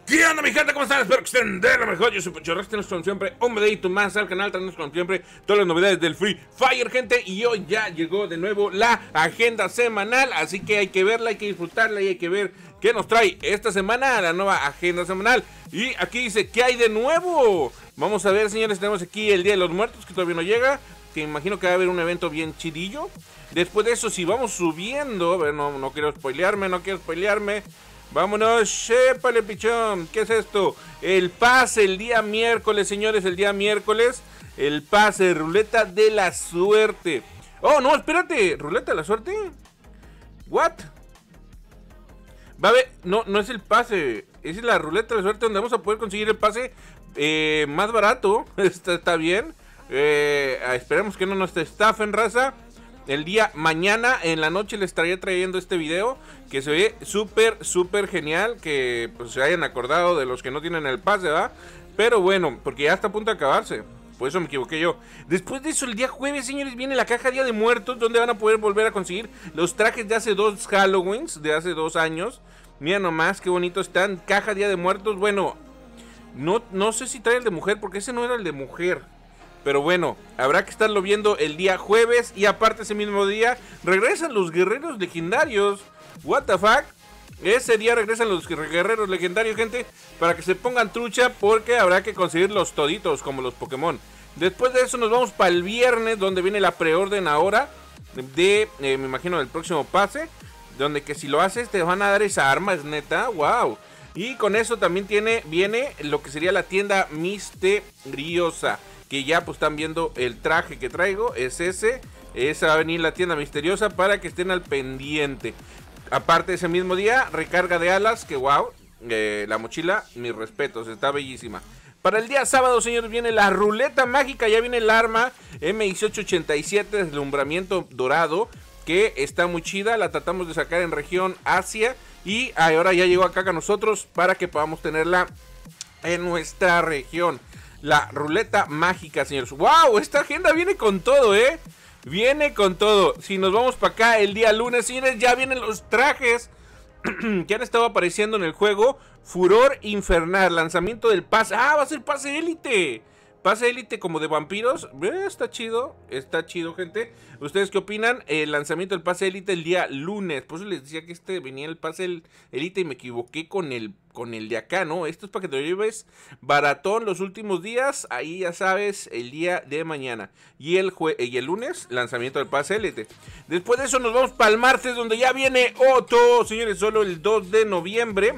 ¿Qué onda, mi gente? ¿Cómo están? Espero que estén de lo mejor. Yo soy Pochorras, tenemos como siempre un videito más al canal. Tenemos como siempre todas las novedades del Free Fire, gente. Y hoy ya llegó de nuevo la agenda semanal, así que hay que verla, hay que disfrutarla y hay que ver qué nos trae esta semana la nueva agenda semanal. Y aquí dice, ¿qué hay de nuevo? Vamos a ver, señores, tenemos aquí el Día de los Muertos, que todavía no llega, que imagino que va a haber un evento bien chidillo. Después de eso, si vamos subiendo, a ver, no quiero spoilearme. Vámonos, shépale, pichón. ¿Qué es esto? El pase el día miércoles, señores, el día miércoles. El pase, ruleta de la suerte. Oh, no, espérate, ¿ruleta de la suerte? ¿What? Va a ver, no es el pase. Es la ruleta de la suerte donde vamos a poder conseguir el pase más barato. Está bien. Esperemos que no nos estafen, raza. El día mañana en la noche les estaría trayendo este video que se ve súper genial. Que pues se hayan acordado de los que no tienen el pase, ¿verdad? Pero bueno, porque ya está a punto de acabarse. Por eso me equivoqué yo. Después de eso, el día jueves, señores, viene la caja Día de Muertos, donde van a poder volver a conseguir los trajes de hace 2 Halloweens, de hace 2 años. Mira nomás qué bonito están. Caja Día de Muertos. Bueno, no sé si trae el de mujer, porque ese no era el de mujer. Pero bueno, habrá que estarlo viendo el día jueves. Y aparte ese mismo día regresan los guerreros legendarios. What the fuck. Ese día regresan los guerreros legendarios, gente. Para que se pongan trucha, porque habrá que conseguirlos toditos como los Pokémon. Después de eso nos vamos para el viernes, donde viene la preorden ahora de, me imagino, del próximo pase. Donde que si lo haces te van a dar esa arma, es neta, wow. Y con eso también viene lo que sería la tienda misteriosa. Que ya pues están viendo el traje que traigo, es ese. Esa va a venir la tienda misteriosa para que estén al pendiente. Aparte ese mismo día, recarga de alas, que wow, la mochila, mis respetos, está bellísima. Para el día sábado, señores, viene la ruleta mágica, ya viene el arma M1887 deslumbramiento dorado, que está muy chida, la tratamos de sacar en región Asia y ahora ya llegó acá con nosotros para que podamos tenerla en nuestra región. La ruleta mágica, señores. ¡Wow! Esta agenda viene con todo, ¿eh? Viene con todo. Si nos vamos para acá el día lunes, señores, ya vienen los trajes que han estado apareciendo en el juego. Furor Infernal, lanzamiento del pase. ¡Ah! Va a ser pase élite. Pase élite como de vampiros. Está chido, gente. ¿Ustedes qué opinan? El lanzamiento del pase élite el día lunes. Por eso les decía que venía el pase élite y me equivoqué con el de acá, ¿no? Esto es para que te lo lleves baratón los últimos días. Ahí ya sabes, el día de mañana. Y el lunes, lanzamiento del pase élite. Después de eso nos vamos para el martes, donde ya viene Otto. Señores, solo el 2 de noviembre.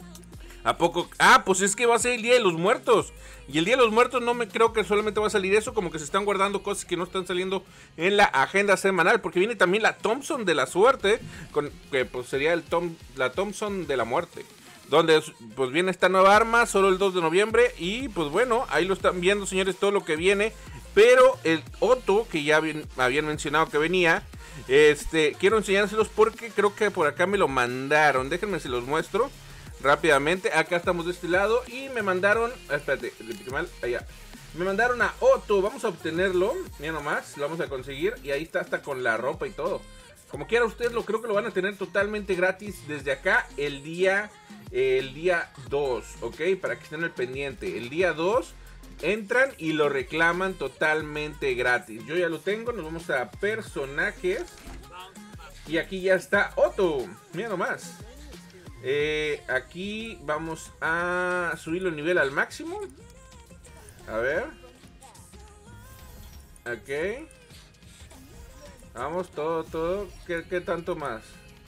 ¿A poco? Ah, pues es que va a ser el Día de los Muertos. Y el Día de los Muertos no me creo que solamente va a salir eso, como que se están guardando cosas que no están saliendo en la agenda semanal, porque viene también la Thompson de la suerte, que pues sería la Thompson de la muerte, donde pues viene esta nueva arma, solo el 2 de noviembre, y pues bueno, ahí lo están viendo, señores, todo lo que viene. Pero el Otto, que ya habían mencionado que venía, quiero enseñárselos porque creo que por acá me lo mandaron, déjenme se los muestro rápidamente. Acá estamos de este lado y me mandaron, espérate, le piqué mal, allá. Me mandaron a Otto, vamos a obtenerlo, mira nomás, lo vamos a conseguir y ahí está hasta con la ropa y todo. Como quiera ustedes, creo que lo van a tener totalmente gratis desde acá el día 2, ¿ok? Para que estén al pendiente. El día 2 entran y lo reclaman totalmente gratis. Yo ya lo tengo, nos vamos a personajes y aquí ya está Otto, mira nomás. Aquí vamos a subirlo el nivel al máximo. A ver. Ok. Vamos, todo. ¿Qué tanto más?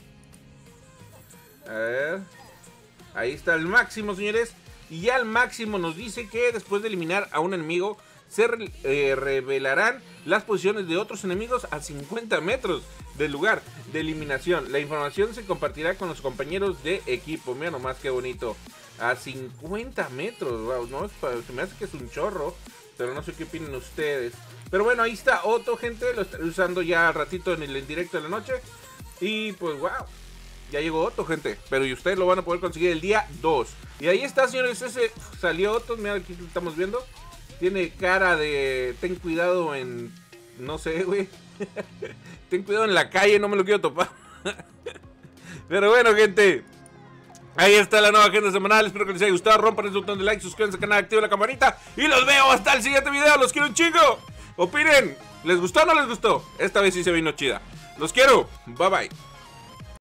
A ver. Ahí está el máximo, señores. Y ya al máximo nos dice que después de eliminar a un enemigo se revelarán las posiciones de otros enemigos a 50 metros del lugar de eliminación. La información se compartirá con los compañeros de equipo. Mira nomás qué bonito. A 50 metros. Wow, no, se me hace que es un chorro. Pero no sé qué opinan ustedes. Pero bueno, ahí está Otto, gente. Lo estaré usando ya ratito en directo de la noche. Y pues wow. Ya llegó Otto, gente. Pero y ustedes lo van a poder conseguir el día 2. Y ahí está, señores. Ese salió Otto. Mira, aquí lo estamos viendo. Tiene cara de... Ten cuidado en... No sé, güey. Ten cuidado en la calle, no me lo quiero topar. Pero bueno, gente. Ahí está la nueva agenda semanal, espero que les haya gustado, rompan ese botón de like, suscríbanse al canal, activen la campanita y los veo hasta el siguiente video, los quiero un chingo. Opinen, ¿les gustó o no les gustó? Esta vez sí se vino chida. Los quiero, bye bye.